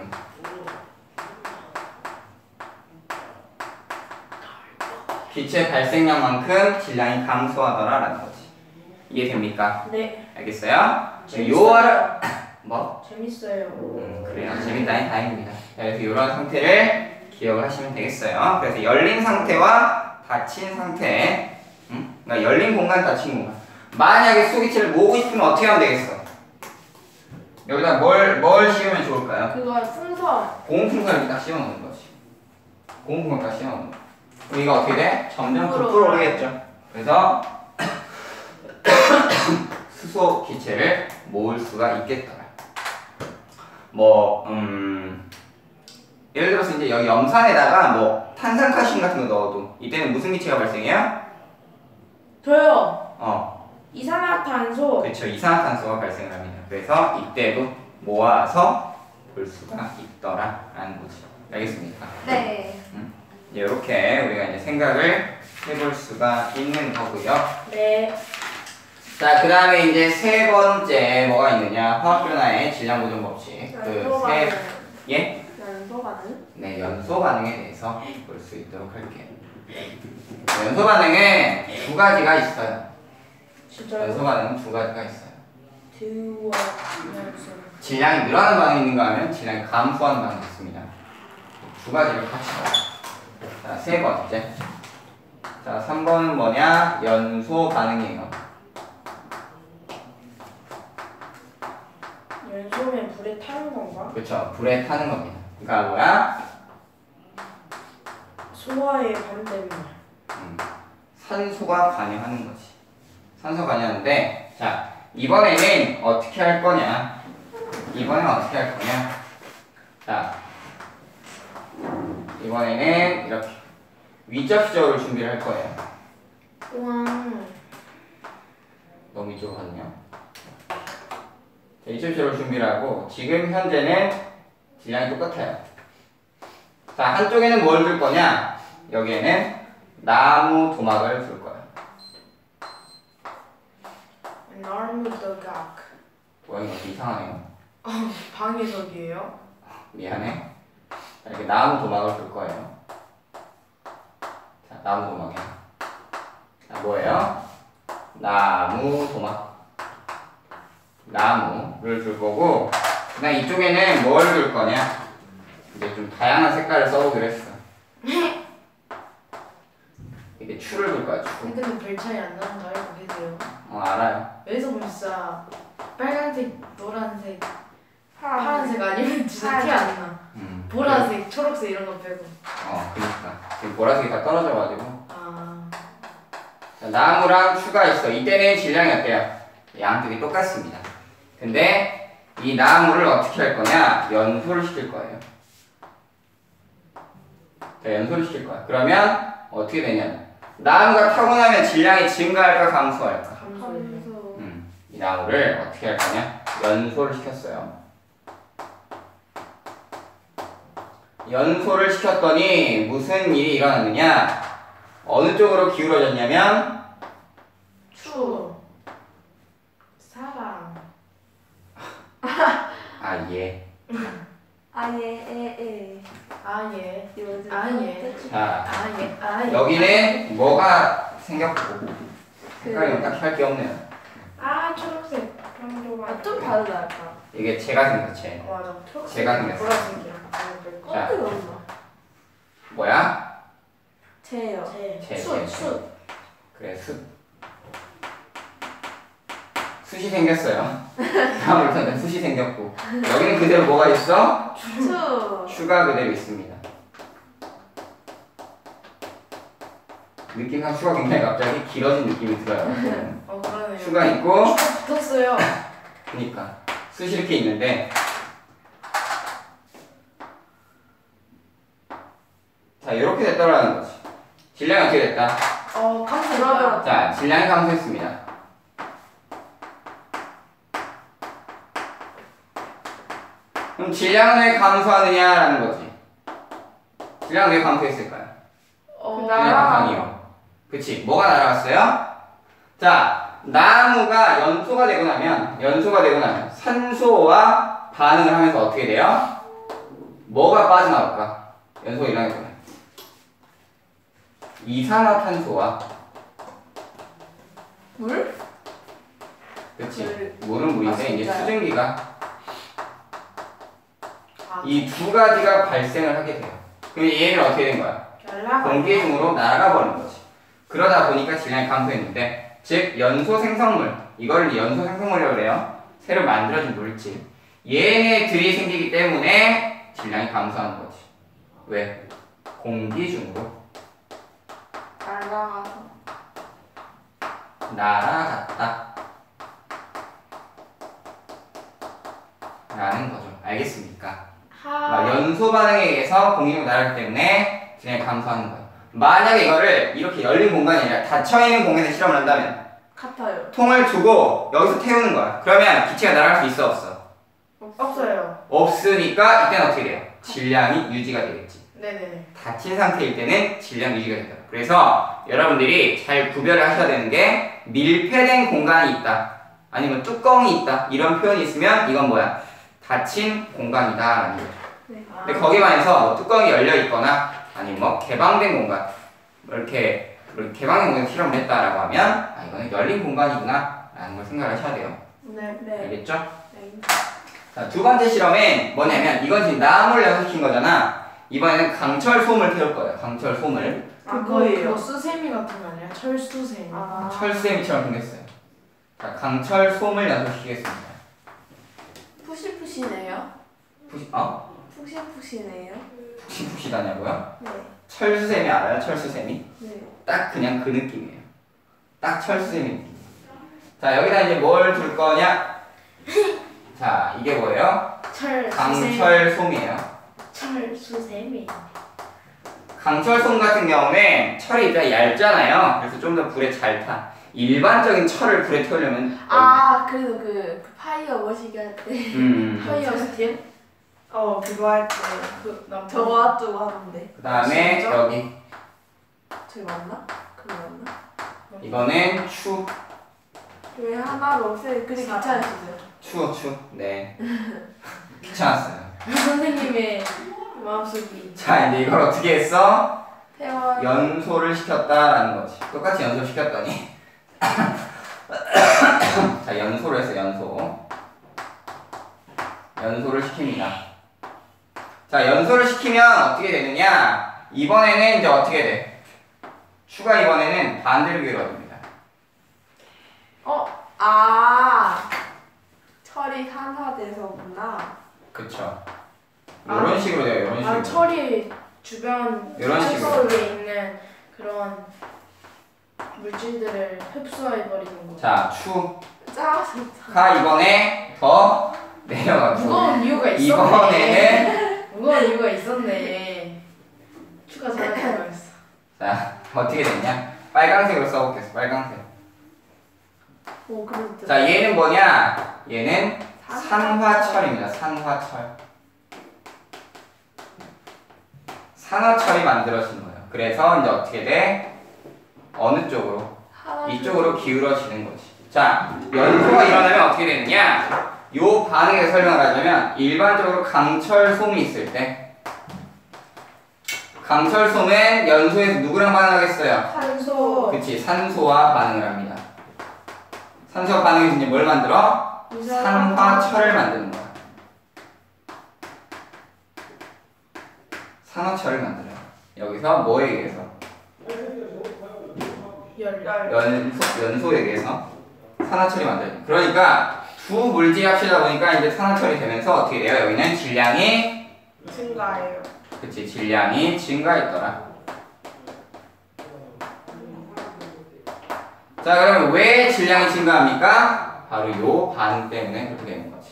기체 발생량만큼 질량이 감소하더라라는 거지. 이해됩니까? 네. 알겠어요? 재밌어요. 요거를 뭐? 재밌어요. 그래요. 재밌다니 다행입니다. 자, 그래서 이런 상태를 기억을 하시면 되겠어요. 그래서 열린 상태와 닫힌 상태, 그러니까 열린 공간, 닫힌 공간. 만약에 수소기체를 모으고 싶으면 어떻게 하면 되겠어? 여기다 뭘 씌우면 좋을까요? 그거 풍선. 고온풍선을 딱 씌워놓는 거지. 고온풍선 딱 씌워놓는 거. 그럼 이거 어떻게 돼? 점점 부풀어. 부풀어 오르겠죠. 그래서 수소 기체를 모을 수가 있겠더라. 뭐, 예를 들어서 이제 여기 염산에다가 뭐 탄산칼슘 같은 거 넣어도 이때는 무슨 기체가 발생해요? 저요. 이산화탄소. 그렇죠. 이산화탄소가 발생을 합니다. 그래서 이때도 모아서 볼 수가 있더라라는 거지. 알겠습니까? 네. 이렇게 우리가 이제 생각을 해볼 수가 있는 거고요. 네. 자, 그 다음에 이제 세 번째 뭐가 있느냐? 화학변화의 질량 보존 법칙. 연소 반응. 예? 연소 반응? 네, 연소 반응에 대해서 볼 수 있도록 할게요. 연소 반응은 두 가지가 있어요. 진짜요? 연소 반응은 두 가지가 있어요. 두와 연소. 질량이 늘어나는 반응이 있는가 하면 질량이 감소하는 반응이 있습니다. 두 가지를 같이 봐요. 자, 세 번째. 자, 3번은 뭐냐? 연소 반응이에요. 연소면 불에 타는 건가? 그렇죠. 불에 타는 겁니다. 그러니까 뭐야? 소화의 반대말. 산소가 관여하는 거지. 산소 관여하는데, 자, 이번에는 어떻게 할 거냐? 이번에는 어떻게 할 거냐? 자, 이번에는 이렇게 위접시적으로 준비를 할 거예요. 우와. 너무 이쪽으로 갔네요. 자, 위접시적으로 준비를 하고, 지금 현재는 질량이 똑같아요. 자, 한쪽에는 뭘 둘 거냐? 여기에는 나무 도막을 둘 거예요. 나무도각. 모양이 좀 이상하네요. 방해석이에요? 미안해. 자, 이렇게 나무 도막을 둘 거예요. 자, 나무 도막이야. 자, 뭐예요? 나무 도막. 나무를 둘 거고, 그다음 이쪽에는 뭘 둘 거냐? 이제 좀 다양한 색깔을 써보기로 했어. 이게 추를 둘 거야, 추. 근데 별 차이 안 나는 거 알고 계세요? 알아요. 여기서 벌써 빨간색, 노란색, 파란색. 파란색 아니면 진짜 티 안 나. 보라색, 초록색 이런 거 빼고. 그니까. 지금 보라색이 다 떨어져가지고. 아. 자, 나무랑 추가 있어. 이때는 질량이 어때요? 양쪽이 똑같습니다. 근데 이 나무를 어떻게 할 거냐? 연소를 시킬 거예요. 자, 연소를 시킬 거야. 그러면 어떻게 되냐면 나무가 타고 나면 질량이 증가할까 감소할까? 감소해요. 이 나무를 어떻게 할 거냐? 연소를 시켰어요. 연소를 시켰더니 무슨 일이 일어났느냐? 어느 쪽으로 기울어졌냐면 추. 사랑. 아, 예. 아예 에에. 아, 예. 예. 이거 아예. 자, 아예. 아예. 여기는 뭐가 생겼고 그 색깔이 딱히 할 게 없네요. 아 초록색. 좀 다르다 약간. 이게 제가 생겼죠. 쟤. 맞아. 초록색. 제가 생겼어. 보라색이야. 자. 꺾이 없나? 뭐야? 제요. 제. 숯. 그래, 숯이 생겼어요. 다음부터는 숯이 생겼고 여기는 그대로 뭐가 있어? 추. 추가 그대로 있습니다. 느낌상 추가 굉장히 갑자기 길어진 느낌이 들어요. 그러네요. 추가 있고 붙었어요. 그니까 숯이 이렇게 있는데 자 이렇게 됐다라는 거지. 질량이 어떻게 됐다? 감사합니다. 자 질량이 감소했습니다. 그럼 질량은 왜 감소하느냐라는 거지. 질량은 왜 감소했을까요? 질량 감소하니요. 그치? 뭐가 날아갔어요? 자 나무가 연소가 되고 나면 산소와 반응을 하면서 어떻게 돼요? 뭐가 빠져나올까? 연소가 일어나게 되면 이산화탄소와 물? 그치? 물은 물인데 이제 진짜요? 수증기가 이 두 가지가 발생을 하게 돼요. 그럼 얘는 어떻게 된 거야? 공기 중으로 날아가 버리는 거지. 그러다 보니까 질량이 감소했는데, 즉 연소 생성물, 이걸 연소 생성물이라고 그래요. 새로 만들어진 물질. 얘네들이 생기기 때문에 질량이 감소하는 거지. 왜? 공기 중으로 날아갔다. 라는 거죠. 알겠습니까? 연소 반응에 의해서 공기중으로 날아가기 때문에 질량이 감소하는 거예요. 만약에 이거를 이렇게 열린 공간이 아니라 닫혀있는 공간에서 실험을 한다면 같아요. 통을 두고 여기서 태우는 거야. 그러면 기체가 날아갈 수 있어 없어? 없어요. 없으니까 이때는 어떻게 돼요? 질량이 유지가 되겠지. 네네네. 닫힌 상태일 때는 질량 유지가 된다. 그래서 여러분들이 잘 구별을 하셔야 되는 게 밀폐된 공간이 있다. 아니면 뚜껑이 있다. 이런 표현이 있으면 이건 뭐야? 닫힌 공간이다 라는 거죠. 네. 근데 거기에 반해서 뭐 뚜껑이 열려 있거나 아니면 뭐 개방된 공간 이렇게 개방된 공간에서 실험을 했다라고 하면 이거는 열린 공간이구나 라는 걸 생각을 하셔야 돼요. 네. 알겠죠? 네. 자, 두 번째 실험은 뭐냐면 이건 지금 나무를 연소시킨 거잖아. 이번에는 강철 솜을 태울 거예요. 강철 솜을. 그거 수세미 같은 거 아니야? 철수세미. 철수세미처럼 생겼어요. 자, 강철 솜을 연소시키겠습니다. 푸시푸시네요. 푸시푸시네요. 푹신푹신하냐고요? 네. 철수세미 알아요? 철수세미? 네. 딱 그냥 그 느낌이에요. 딱 철수세미 느낌. 자, 여기다 이제 뭘 둘 거냐? 자, 이게 뭐예요? 강철솜이에요. 철수세미. 강철솜 같은 경우는 철이 일단 얇잖아요. 그래서 좀 더 불에 잘 타. 일반적인 철을 불에 태우려면 그래도 그 파이어 머시기 할 때 파이어 스틸? 그거 할 때 저거 앞두고 하는데. 그 다음에 진짜? 여기 저기 맞나? 그거 맞나? 이거는 추. 왜 하나로 세? 근데 귀찮으시죠? 네. 귀찮았어요. 선생님의 마음속이. 자, 이제 이걸 어떻게 했어? 태워. 연소를 시켰다라는 거지. 똑같이 연소를 시켰더니 자, 연소를 했어. 연소를 시킵니다. 자, 연소를 시키면 어떻게 되느냐? 이번에는 이제 어떻게 돼? 추가 이번에는 반대로 이루어집니다. 철이 산화돼서구나. 그쵸. 이런 식으로 돼요. 이런 식으로. 철이 주변 이런 식으로. 속에 있는 그런 물질들을 흡수해 버리는 거. 자, 추가 짜증나. 이번에 더 내려가고 무거운 이유가 있었네. 이번에는 무거운 이유가 있었네. 추가 잘했어. 자, 어떻게 됐냐? 빨강색으로 써볼겠어. 빨강색. 오, 그래도 자, 얘는 뭐냐? 얘는 산화철입니다. 산화철이 만들어지는 거예요. 그래서 이제 어떻게 돼? 어느 쪽으로? 이쪽으로 기울어지는 거지. 자, 연소가 일어나면 어떻게 되느냐? 요 반응에 설명을 하자면 일반적으로 강철솜이 있을 때 강철솜은 연소에서 누구랑 반응하겠어요? 산소. 그치, 산소와 반응을 합니다. 산소와 반응해서 이제 뭘 만들어? 산화철을 만드는 거야. 산화철을 만들어요. 여기서 뭐에 의해서? 연소에 의해서 산화철이 만들어요. 그러니까 두 물질 합치다 보니까 이제 산화철이 되면서 어떻게 돼요? 여기는 질량이 증가해요. 그치, 질량이 증가했더라. 자, 그러면 왜 질량이 증가합니까? 바로 요 반응 때문에 그렇게 되는 거지.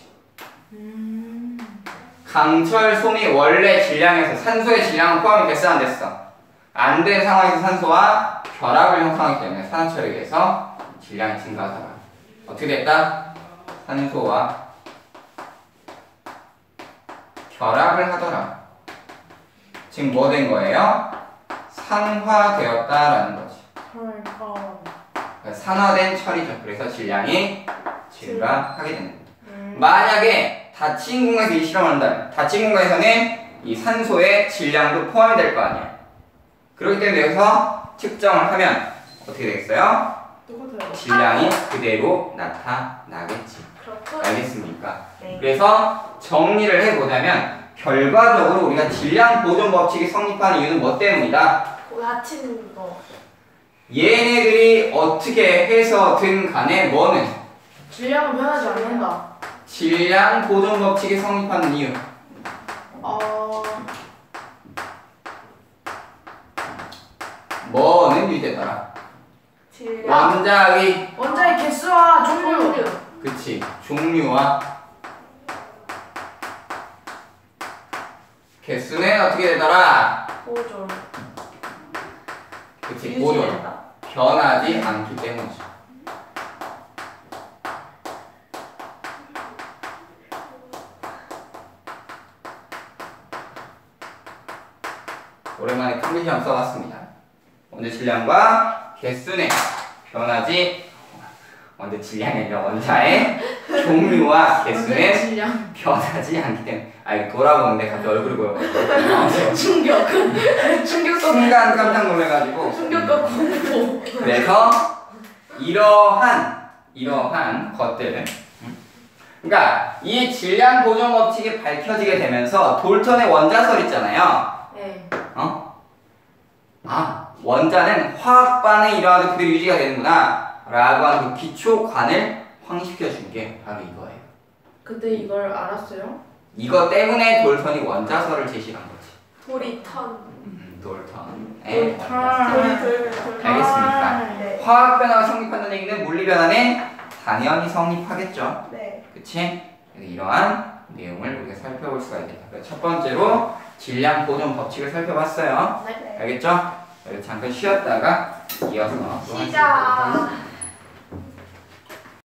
강철솜이 원래 질량에서 산소의 질량은 포함이 됐어, 안 됐어? 안 된 상황에서 산소와 결합을 형성하기 때문에 산화철에 의해서 질량이 증가하더라. 어떻게 됐다? 산소와 결합을 하더라. 지금 뭐 된 거예요? 산화되었다라는 거지. 그러니까 산화된 철이죠. 그래서 질량이 증가하게 되는 거예요. 만약에 닫힌 공간에서 이 실험을 한다면 닫힌 공간에서는 이 산소의 질량도 포함이 될 거 아니야. 그렇기 때문에 여기서 측정을 하면 어떻게 되겠어요? 똑같아요. 질량이 그대로 나타나겠지. 그렇죠. 알겠습니까? 네. 그래서 정리를 해보자면 결과적으로 우리가 질량 보존 법칙이 성립하는 이유는 뭐 때문이다? 닫히는 거. 얘네들이 어떻게 해서든 간에 뭐는? 질량은 변하지 않는다. 질량 보존 법칙이 성립하는 이유. 뭐는 유지되더라. 질량. 원자의 개수와 종류. 그치. 종류와 개수는 어떻게 되더라? 보존. 그치. 보존. 유지된다. 변하지 않기 때문이죠. 오랜만에 큰 시험 써봤습니다. 원자 질량과 개수는 변하지, 원자 질량이 아니라 원자의 종류와 개수는 질량. 변하지 않기 때문에. 아, 이거 돌아보는데 갑자기 얼굴이 보여가지고 충격. 충격과 순간 깜짝 놀래가지고. 충격과 공포. 그래서 이러한 것들은, 그러니까 이 질량 보존 법칙이 밝혀지게 되면서 돌턴의 원자설 있잖아요. 네. 원자는 화학 반응이 일어나도 그대로 유지가 되는구나 라고 하는 그 기초관을 확립시켜준 게 바로 이거예요. 그때 이걸 알았어요? 이거 때문에 돌턴이 원자설을 제시한 거지. 도리턴. 돌턴의 돌턴. 원자설. 알겠습니까? 네. 화학 변화가 성립한다는 얘기는 물리 변화는 당연히 성립하겠죠. 네. 그치? 그래서 이러한 내용을 우리가 살펴볼 수가 있겠다. 그래서 첫 번째로 질량 보존 법칙을 살펴봤어요. 네. 알겠죠? 여기 잠깐 쉬었다가 이어서 또 할 수 있도록 시작. 하겠습니다.